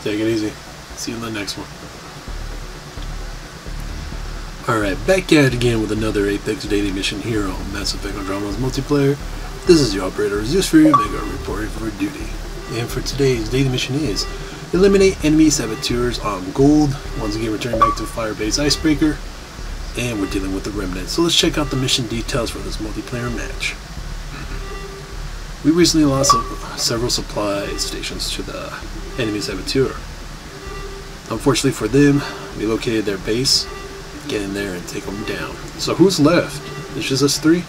Take it easy. See you in the next one. Alright, back at it again with another Apex daily mission here on Mass Effect Andromeda's multiplayer. This is your operator ZeusFuryOmega reporting for duty. And for today's daily mission is eliminate enemy saboteurs on gold. Once again returning back to Firebase Icebreaker. And we're dealing with the remnant. So let's check out the mission details for this multiplayer match. We recently lost several supply stations to the enemy saboteur. Unfortunately for them, we located their base. Get in there and take them down. So who's left? It's just us three?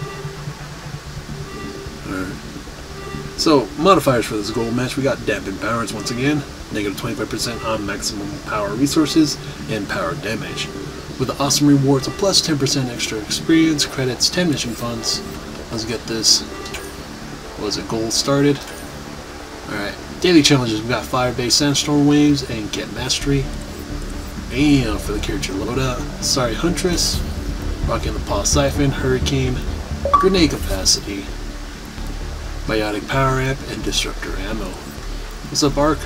Alright. So, modifiers for this gold match, we got Dampened Powers once again. Negative 25% on maximum power resources and power damage. With the awesome rewards of plus 10% extra experience, credits, 10 mission funds. Let's get this. Was it gold started? Alright. Daily challenges, we got Firebase Sandstorm Waves and Get Mastery. And for the character loadout, Sorry Huntress, rocking the Paw Siphon, Hurricane, Grenade Capacity, Biotic Power Amp, and Disruptor Ammo. What's up, Ark?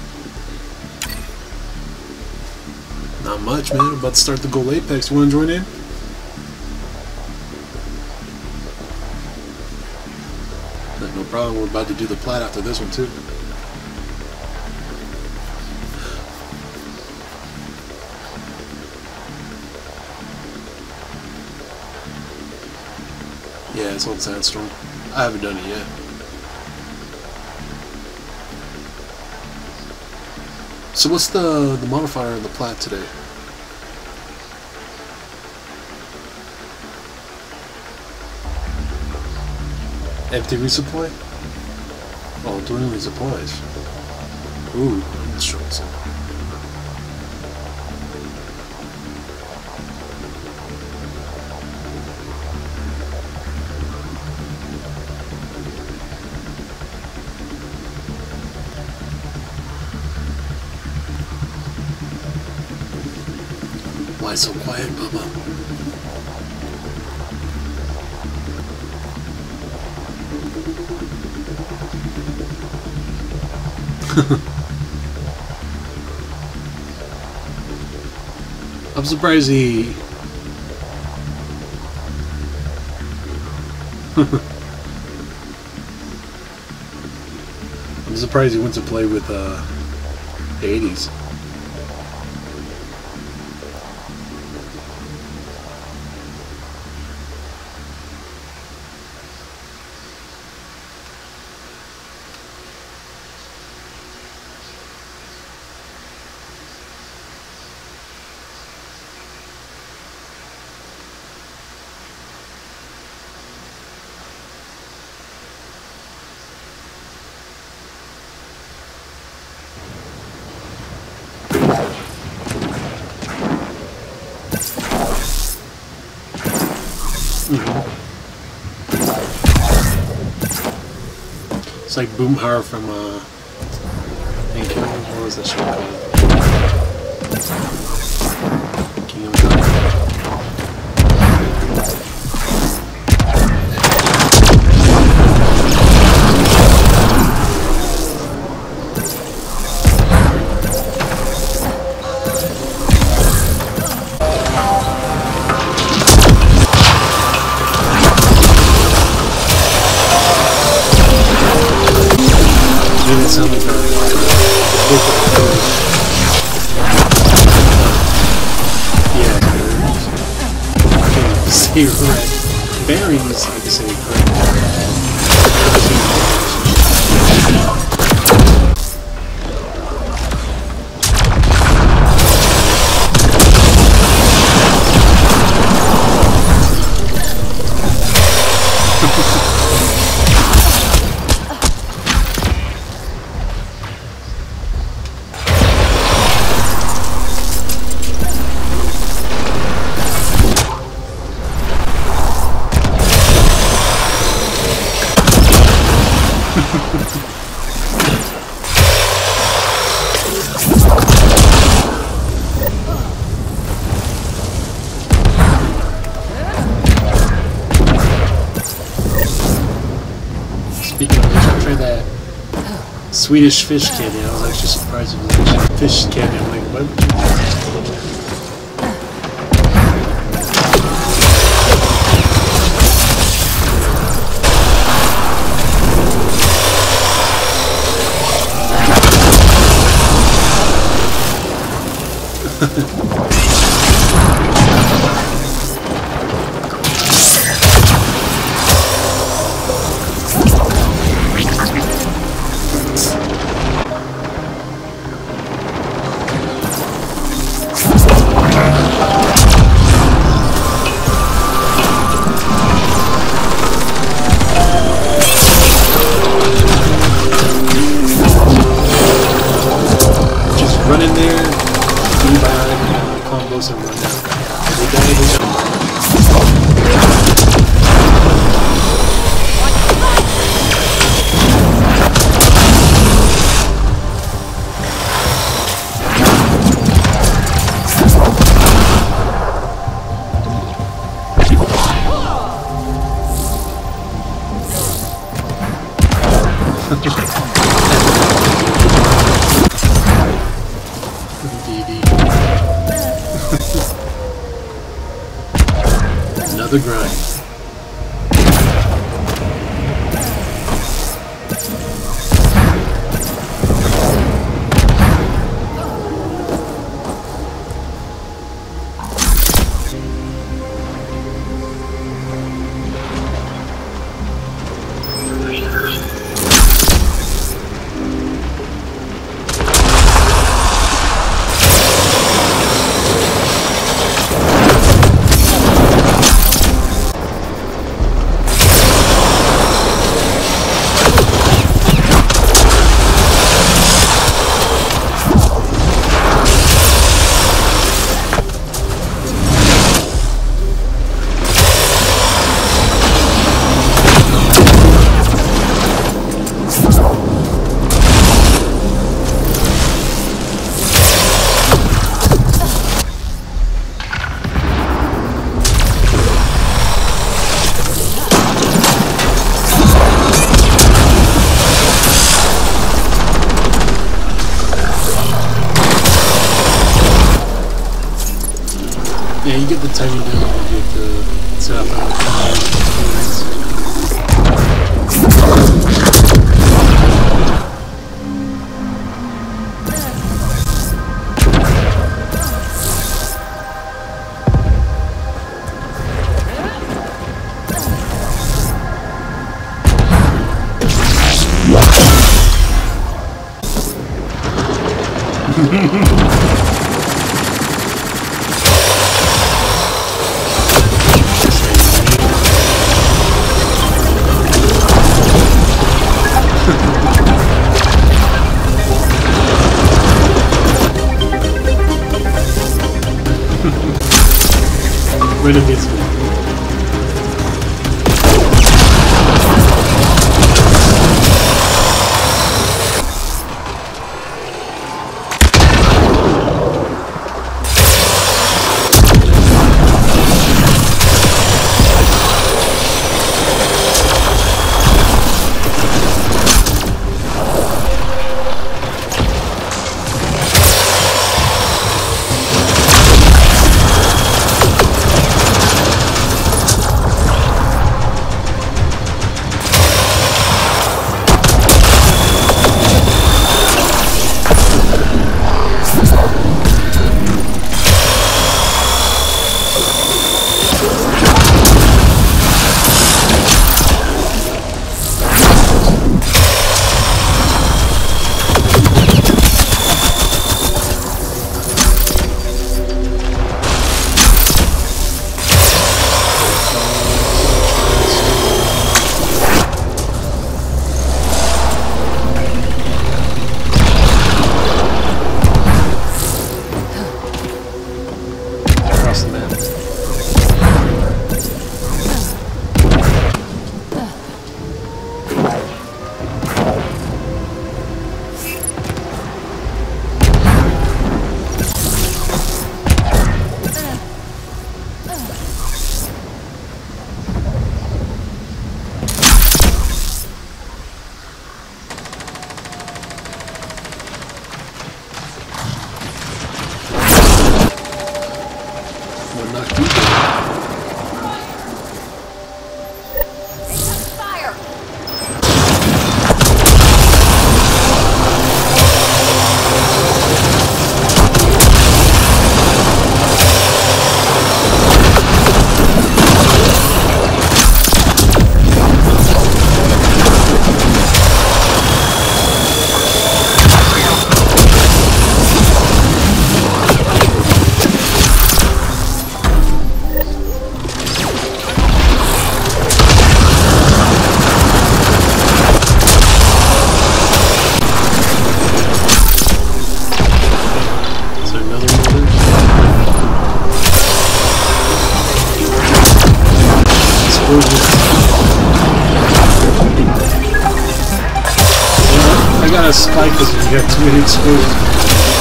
Not much, man. I'm about to start the Gold Apex. You wanna join in? No problem. We're about to do the plat after this one, too. Yeah, it's on Sandstorm. I haven't done it yet. So what's the modifier in the plat today? Empty resupply? Oh, doing resupplies. Ooh, let's try some. Why so quiet, Bubba? I'm surprised he... I'm surprised he went to play with Hades. It's like Boomhauer from what was that show called? King of the Say red. Berries, I'd say red. Swedish fish candy. I was actually surprised it was actually fish candy. I'm like, what would you run in there, do by combos and run out. They die. Another grind. Yeah, you get the timing down, you get the set up on the rid of this one. spike because you got too many explosions.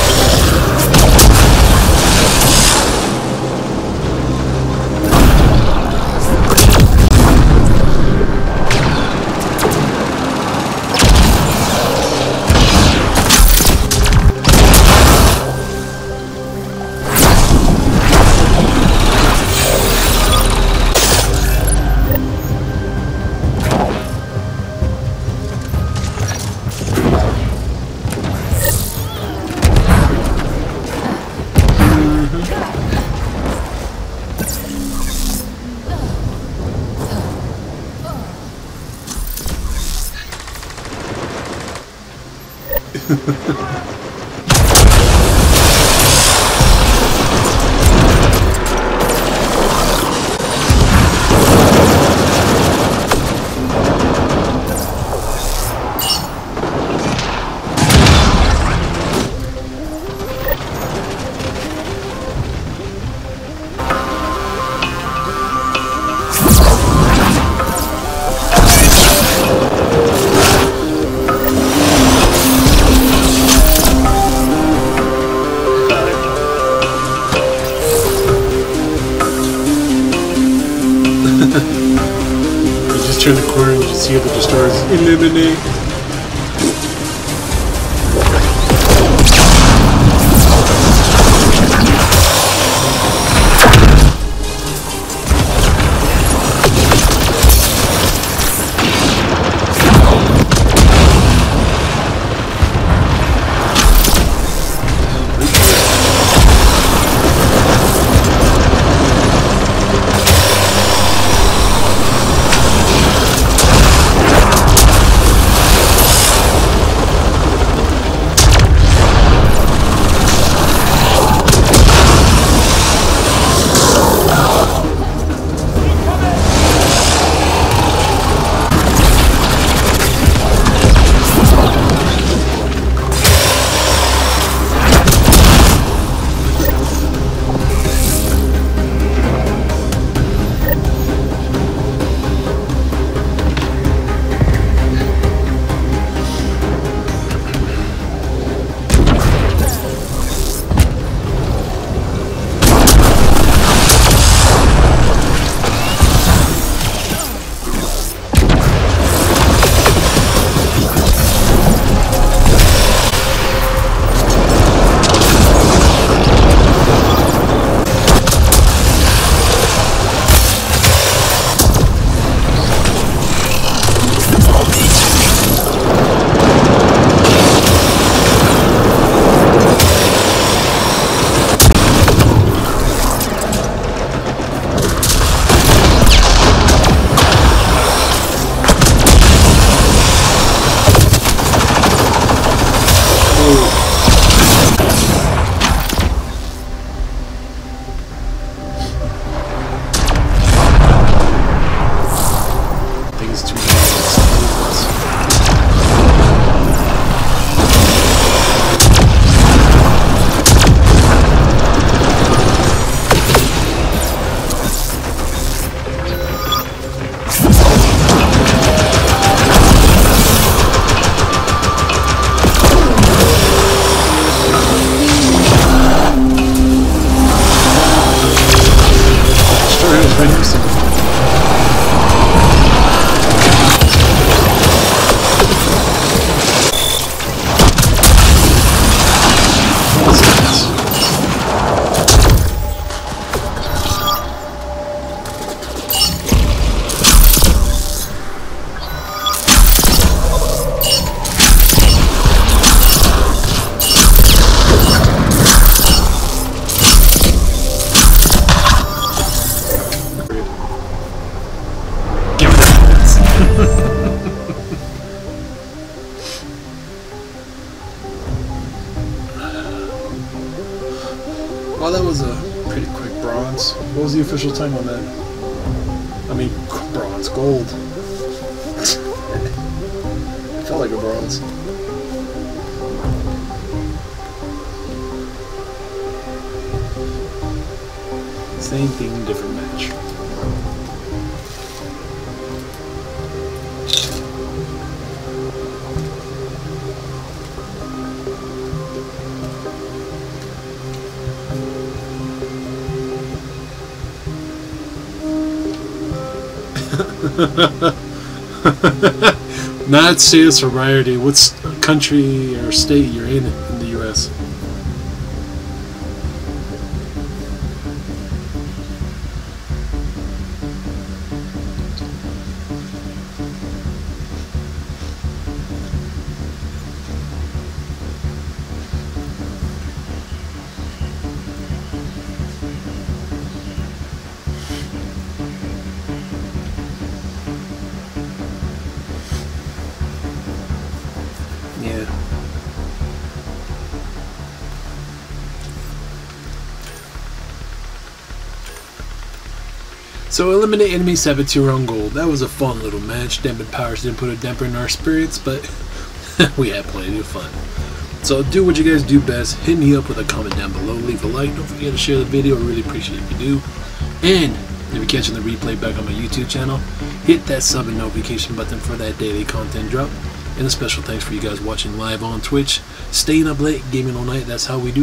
Turn the corner and you see the destroyers eliminate. Well, that was a pretty quick bronze. What was the official time on that? I mean, bronze, gold. It felt like a bronze. Same thing, different match. Not status or rarity. What country or state you're in the U.S.? Yeah. So eliminate enemy Saboteur on gold. That was a fun little match. Dampened Powers didn't put a damper in our spirits, but we had plenty of fun. So do what you guys do best. Hit me up with a comment down below. Leave a like. Don't forget to share the video. I really appreciate it if you do. And if you're catching the replay back on my YouTube channel, hit that sub and notification button for that daily content drop. And a special thanks for you guys watching live on Twitch. Staying up late, gaming all night. That's how we do.